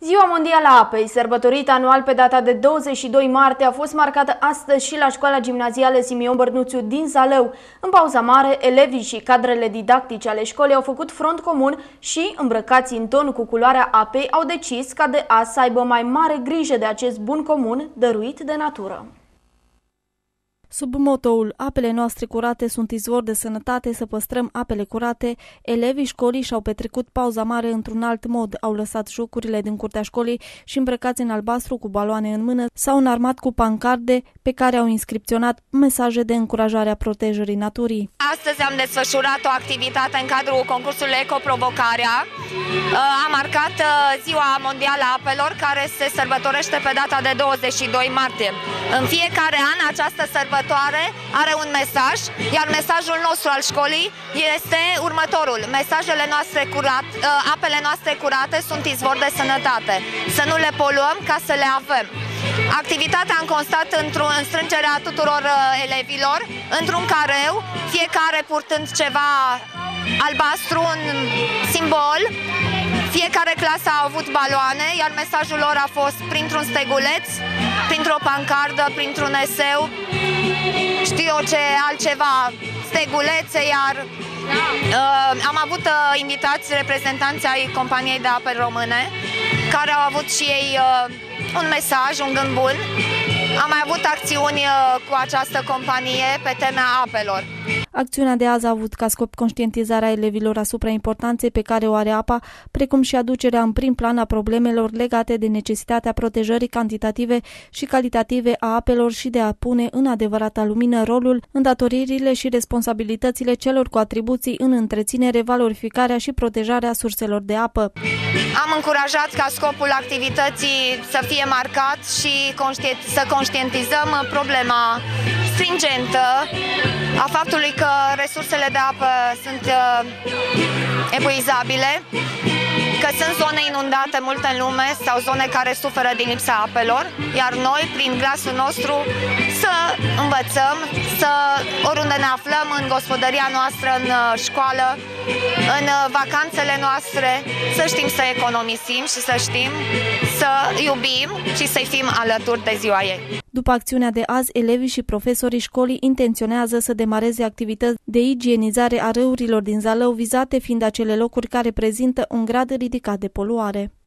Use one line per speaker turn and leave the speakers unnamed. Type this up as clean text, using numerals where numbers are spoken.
Ziua Mondială a Apei, sărbătorită anual pe data de 22 martie, a fost marcată astăzi și la Școala Gimnazială Simion Bărnuțiu din Zalău. În pauza mare, elevii și cadrele didactice ale școlii au făcut front comun și, îmbrăcați în ton cu culoarea apei, au decis ca de azi să aibă mai mare grijă de acest bun comun dăruit de natură.
Sub motoul "Apele noastre curate sunt izvor de sănătate, să păstrăm apele curate", elevii școlii și-au petrecut pauza mare într-un alt mod. Au lăsat jocurile din curtea școlii și, îmbrăcați în albastru cu baloane în mână, s-au înarmat cu pancarde pe care au inscripționat mesaje de încurajare a protejării naturii.
Astăzi am desfășurat o activitate în cadrul concursului Ecoprovocarea. Am marcat Ziua Mondială a Apelor, care se sărbătorește pe data de 22 martie. În fiecare an această sărbătoare are un mesaj, iar mesajul nostru al școlii este următorul: apele noastre curate sunt izvor de sănătate. Să nu le poluăm ca să le avem. Activitatea a constat în strângerea tuturor elevilor într-un careu, fiecare purtând ceva albastru, un simbol. Fiecare clasă a avut baloane, iar mesajul lor a fost printr-un steguleț, printr-o pancardă, printr-un eseu, știu eu ce altceva, stegulețe, iar am avut invitați reprezentanți ai Companiei de Ape Române, care au avut și ei un mesaj, un gând bun. Am mai avut acțiuni cu această companie pe teme apelor.
Acțiunea de azi a avut ca scop conștientizarea elevilor asupra importanței pe care o are apa, precum și aducerea în prim plan a problemelor legate de necesitatea protejării cantitative și calitative a apelor și de a pune în adevărata lumină rolul, îndatoririle și responsabilitățile celor cu atribuții în întreținere, valorificarea și protejarea surselor de apă.
Am încurajat ca scopul activității să fie marcat și să conștientizăm problema stringentă a faptului că resursele de apă sunt epuizabile, că sunt zone inundate multe în lume sau zone care suferă din lipsa apelor, iar noi, prin glasul nostru, să învățăm, să oriunde ne aflăm, în gospodăria noastră, în școală, în vacanțele noastre, să știm să economisim și să știm să iubim și să-i fim alături de ziua ei.
După acțiunea de azi, elevii și profesorii școlii intenționează să demareze activități de igienizare a râurilor din Zalău, vizate fiind acele locuri care prezintă un grad ridicat de poluare.